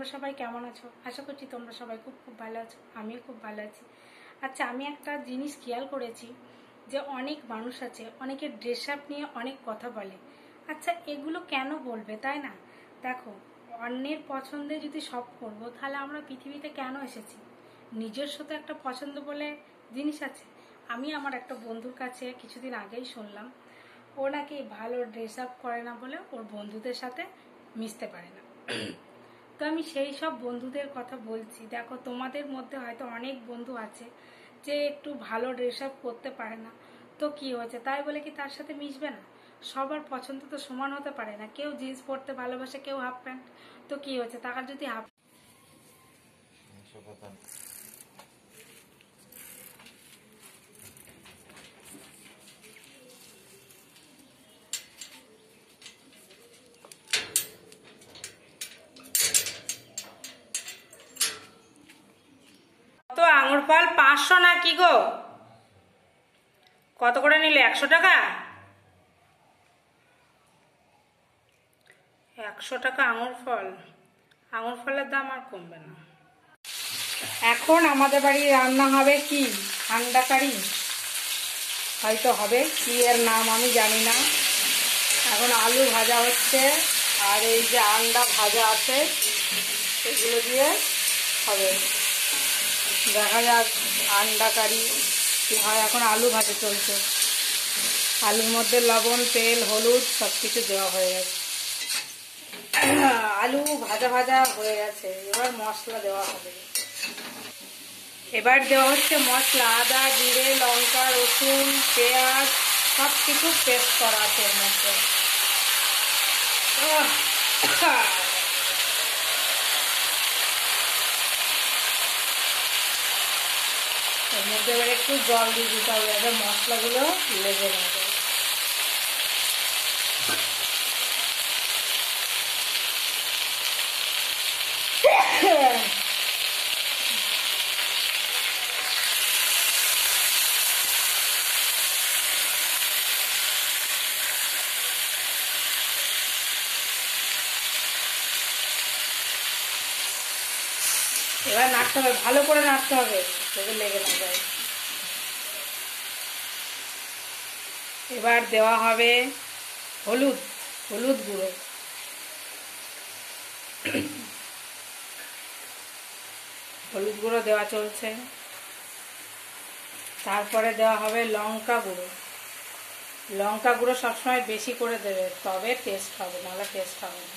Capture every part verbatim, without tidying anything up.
তোমরা সবাই কেমন আছো? আশা করছি তোমরা সবাই খুব খুব ভালো আছো, আমিও খুব ভালো আছি। আচ্ছা, আমি একটা জিনিস খেয়াল করেছি যে অনেক মানুষ আছে, অনেকে ড্রেস আপ নিয়ে অনেক কথা বলে। আচ্ছা, এগুলো কেন বলবে, তাই না? দেখো, অন্যের পছন্দে যদি সব করবো, তাহলে আমরা পৃথিবীতে কেন এসেছি? নিজস্ব তো একটা পছন্দ বলে জিনিস আছে। আমি আমার একটা বন্ধুর কাছে কিছুদিন আগেই শুনলাম, ও নাকি ভালো ড্রেস আপ করে না বলে ওর বন্ধুদের সাথে মিশতে পারে না। তো আমি সেই সব বন্ধুদের কথা বলছি। দেখো, তোমাদের মধ্যে হয়তো অনেক বন্ধু আছে যে একটু ভালো ড্রেস আপ করতে পারে না, তো কি হয়েছে, তাই বলে কি তার সাথে মিশবে না? সবার পছন্দ তো সমান হতে পারে না। কেউ জিন্স পরতে ভালোবাসে, কেউ হাফ প্যান্ট, তো কি হয়েছে, তার যদি হাফ তো আঙুর ফল পাঁচশো না কি গো? কত করে নিলে? একশো টাকা? একশো টাকা আঙুর ফল? আঙুর ফলের দাম আর কমবে না। এখন আমাদের বাড়ি রান্না হবে কি, ঠান্ডা কারি হয়তো হবে, কি এর নাম আমি জানি না। এখন আলু ভাজা হচ্ছে, আর এই যে আন্ডা ভাজা আছে এগুলো দিয়ে হবে। দেখা যাক আন্ডা কারি কি হয়। এখন আলু ভাজা চলছে, আলুর মধ্যে লবণ, তেল, হলুদ সব কিছু দেওয়া হয়ে গেছে। আলু ভাজা ভাজা হয়ে গেছে, এবার মশলা দেওয়া হবে। এবার দেওয়া হচ্ছে মশলা, আদা, জিরে, লঙ্কা, রসুন, পেঁয়াজ সব কিছু পেস্ট করা আছে এর মধ্যে। এর মধ্যে এবার একটু জল দিয়ে দিতে হবে যাতে মশলাগুলো লেগে না যায়। এবার নাড়তে হবে, ভালো করে নাড়তে হবে যাতে লেগে না যায়। এবার দেওয়া হবে হলুদ, হলুদ গুঁড়ো, হলুদ গুঁড়ো দেওয়া চলছে। তারপরে দেওয়া হবে লঙ্কা গুঁড়ো। লঙ্কা গুঁড়ো সবসময় বেশি করে দেবে, তবে টেস্ট হবে, নাহলে টেস্ট হবে না।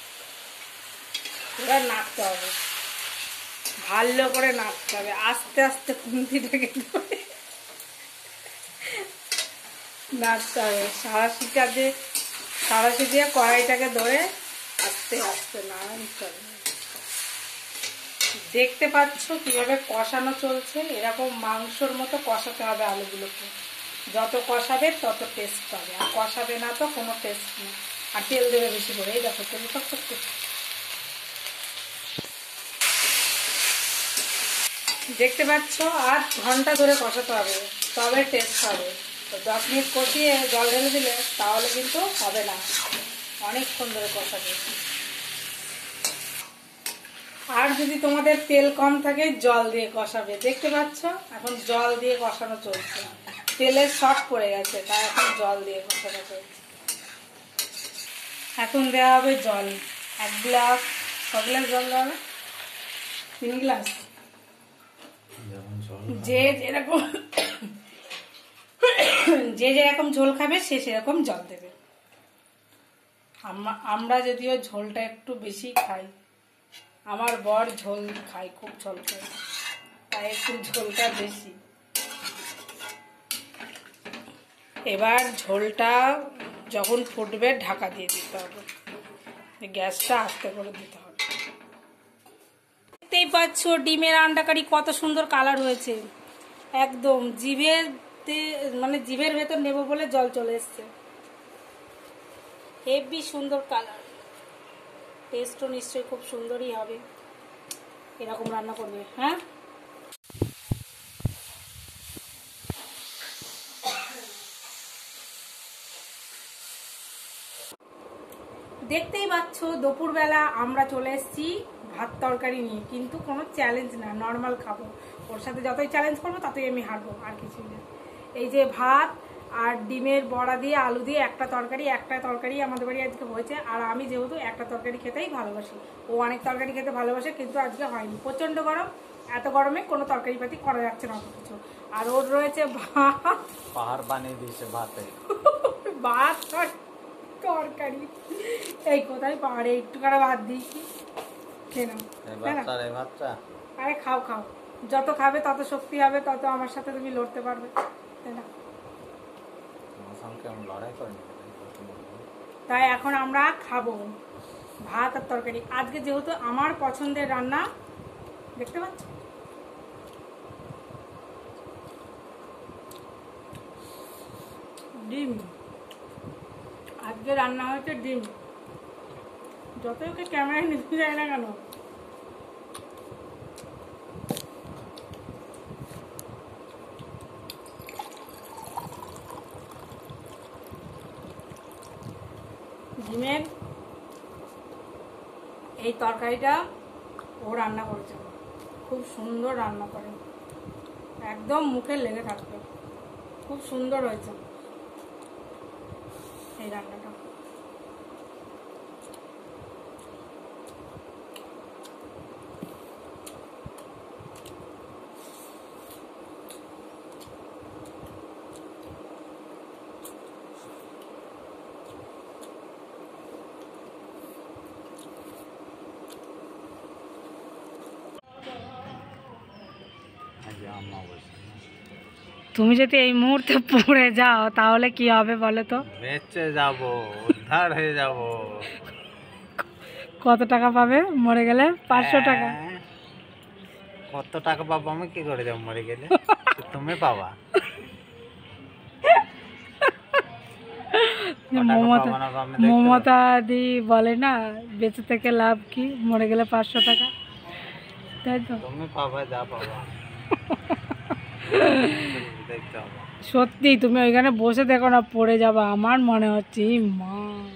এবার নাড়তে হবে, ভালো করে নাড়তে হবে, আস্তে আস্তে খুন্তিটাকে ধরে নাড়তে হবে। সারাশিটা যে সারাশি দিয়ে কড়াইটাকে ধরে আস্তে আস্তে নাড়তে হবে। দেখতে পাচ্ছ কিভাবে কষানো চলছে, এরকম মাংসর মতো কষাতে হবে আলুগুলোকে। যত কষাবে তত টেস্ট পাবে, আর কষাবে না তো কোনো টেস্ট নেই। আর তেল দেবে বেশি করে, এই দেখো তেল টক টক করছে। দেখতে পাচ্ছ, আধ ঘন্টা ধরে কষাতে হবে তবে টেস্ট হবে। তো দশ মিনিট কষিয়ে জল ঢেলে দিলে তাহলে কিন্তু হবে না, অনেকক্ষণ ধরে কষাবে। আর যদি তোমাদের তেল কম থাকে জল দিয়ে কষাবে। দেখতে পাচ্ছ এখন জল দিয়ে কষানো চলছে, তেলের শর্ট পড়ে গেছে, তাই এখন জল দিয়ে কষানো চলছে। এখন দেওয়া হবে জল, এক গ্লাস, ছ গ্লাস জল দেওয়া হবে, তিন গ্লাস, যে যেরকম যে যেরকম ঝোল খাবে সে সেরকম জল দেবে। আমরা যদিও ঝোলটা একটু বেশি খাই, আমার বর ঝোল খাই, খুব ঝোল খাই, তাই একটু ঝোলটা বেশি। এবার ঝোলটা যখন ফুটবে ঢাকা দিয়ে দিতে হবে, গ্যাসটা আস্তে করে দিতে হবে। দেখতেই পাচ্ছ ডিমের আন্ডা কারি কত সুন্দর কালার হয়েছে, একদম জিভের মানে জিভের ভেতর নেব বলে জল চলে এসছে। হেভি সুন্দর কালার, টেস্টও নিশ্চয়ই খুব সুন্দরই হবে। এরকম রান্না করবে, হ্যাঁ। দেখতেই পাচ্ছ দুপুরবেলা আমরা চলে এসেছি ভাত তরকারি নিয়ে, কিন্তু কোনো চ্যালেঞ্জ না, নর্মাল খাবো। ওর সাথে যতই চ্যালেঞ্জ করবো ততই আমি হারবো, আর কিছুই না। এই যে ভাত আর ডিমের বড়া দিয়ে আলু দিয়ে একটা তরকারি, একটা তরকারি আমাদের বাড়ি আজকে হয়েছে। আর আমি যেহেতু একটা তরকারি খেতেই ভালোবাসি, ও অনেক তরকারি খেতে ভালোবাসে, কিন্তু আজকে হয়নি, প্রচণ্ড গরম। এত গরমে কোনো তরকারি পাতি করা যাচ্ছে না অত কিছু। আর ওর রয়েছে ভাত, পাহাড় বানিয়ে দিয়েছে ভাতে, ভাত তরকারি। এই কোথায় পাহাড়ে একটুখানি ভাত দিয়েছি, খেয়ে নাও। আরে খাও খাও, যত খাবে তত শক্তি হবে, তত আমার সাথে তুমি লড়তে পারবে, তাই না? তাই এখন আমরা খাবো ভাত আর তরকারি। আজকে যেহেতু আমার পছন্দের রান্না, দেখতে পাচ্ছ ডিম, আজকে রান্না হয়েছে ডিম। যতই ওকে ক্যামেরায় নিতে যায় না কেন, ডিমের এই তরকারিটা ও রান্না করেছে, খুব সুন্দর রান্না করে, একদম মুখে লেগে থাকবে, খুব সুন্দর হয়েছে এই রান্নাটা। তুমি যদি এই মুহূর্তে পড়ে যাও তাহলে কি হবে বলো তো? বেঁচে যাব, উদ্ধার হয়ে যাব। কত টাকা পাবে মরে গেলে? পাঁচশো টাকা। কত টাকা পাবো আমি কি করে যাবো মরে গেলে? তুমি পাবা। মমতা দি বলে না, বেঁচে থেকে লাভ কি, মরে গেলে পাঁচশো টাকা, তাই তো? তুমি পাবা, যা পাবা। সত্যি তুমি ওইখানে বসে দেখো না, পড়ে যাবা আমার মনে হচ্ছে। মা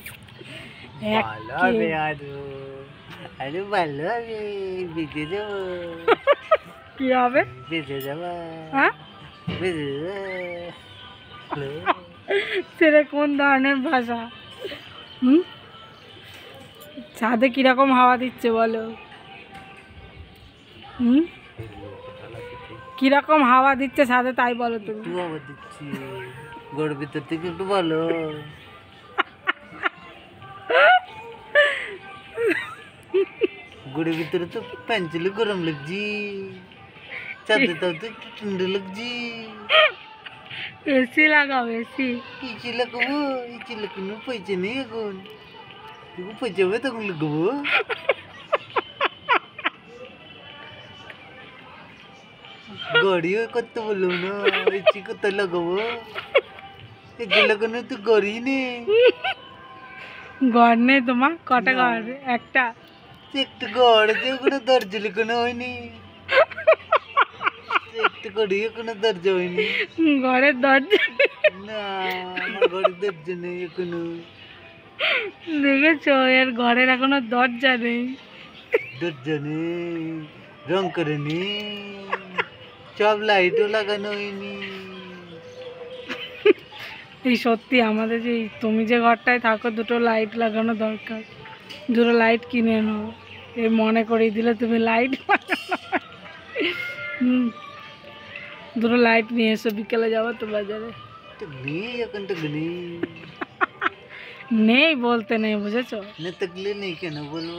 কি হবে? সেটা কোন ধরনের ভাষা? হুম, ছাদে কিরকম হাওয়া দিচ্ছে বলো? হুম, কিরকম হাওয়া দিচ্ছে ছাদে তাই বলো তুমি। হাওয়া দিচ্ছি ঘরের ভিতর থেকে, একটু বলো। ঘরের ভিতরে তো পেন্সিলে গরম লাগছি, ছাদে তাও তো একটু ঠান্ডা লাগছি। এসি লাগাও, এসি। এসি লাগাবো? এসি লাগানোর পয়সা নেই এখন, পয়সা হবে তখন লাগাবো। গাড়িও করতে বললো না, এসি কোথায় লাগাবো? এসি লাগানো তো গাড়ি নেই। ঘর নেই তোমার? কটা ঘর? একটা। একটা ঘর আছে, ওখানে দরজা লাগানো হয়নি। একটা গাড়ি এখনো দরজা হয়নি। ঘরের দরজা না, আমার ঘরের দরজা নেই এখনো। দেখেছো, এর ঘরের এখনো দরজা নেই। দরজা নেই, রং করে নি, সব লাইটও লাগানো হয়নি। এই সত্যি আমাদের যে তুমি যে ঘরটায় থাকো, দুটো লাইট লাগানো দরকার, দুটো লাইট কিনে নাও। এই মনে করিয়ে দিলে তুমি লাইট হুম, দুটো লাইট নিয়ে এসো, বিকেলে যাবো তো বাজারে। নেই বলতে নেই, বুঝেছো? নেই কেন বলবো?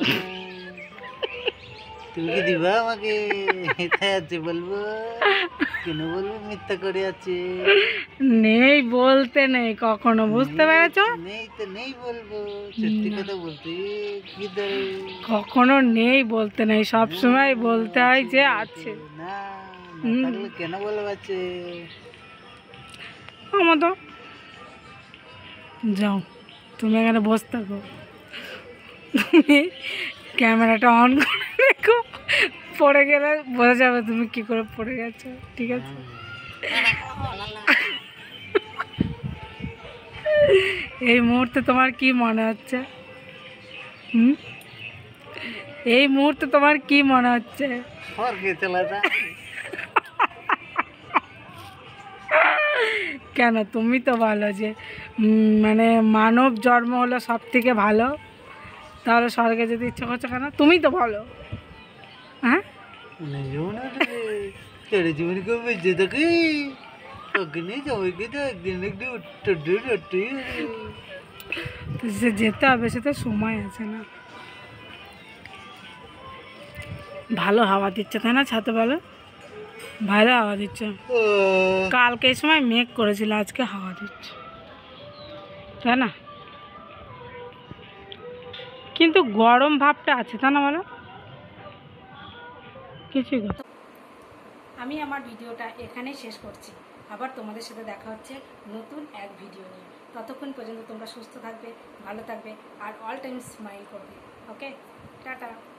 তুমি কি দিবা আমাকে? আছে বলবো কেন বলবো? মিথ্যা করে আছে। নেই বলতে নেই কখনো, বুঝতে পেরেছো? নেই তো নেই বলবো, সত্যি কথা বলতে কি ধরে? কখনো নেই বলতে নেই, সব সময় বলতে হয় যে আছে। না থাকলে কেন বলবো আছে? আমার তো যাও, তুমি এখানে বসে থাকো, তুমি ক্যামেরাটা অন করে রেখো, পড়ে গেলে বোঝা যাবে তুমি কি করে পড়ে গেছো, ঠিক আছে? এই মুহূর্তে তোমার কি মনে হচ্ছে? হুম, এই মুহূর্তে তোমার কি মনে হচ্ছে? স্বর্গে চলে যা। কেন, তুমি তো ভালো যে উম, মানে মানব জন্ম হলো সব থেকে ভালো, তাহলে স্বর্গে যেতে ইচ্ছে করছো কেন? তুমি তো ভালো। হ্যাঁ, ছেড়ে জীবন কেউ বেঁচে থাকি ওখানে সবাইকে তো একদিন একদিন উঠতে উঠতে তো সে যেতে হবে, সে তো সময় আছে না। ভালো হাওয়া দিচ্ছে তাই না ছাতে? ভালো ভালো হাওয়া দিচ্ছে। কালকে এই সময় মেঘ করেছিল, আজকে হাওয়া দিচ্ছে, তাই না? কিন্তু গরম ভাবটা আছে, তা না বলো? কিছুই কথা। আমি আমার ভিডিওটা এখানেই শেষ করছি। আবার তোমাদের সাথে দেখা হচ্ছে নতুন এক ভিডিও নিয়ে। ততক্ষণ পর্যন্ত তোমরা সুস্থ থাকবে, ভালো থাকবে আর অল টাইম স্মাইল করবে। Okay, tata.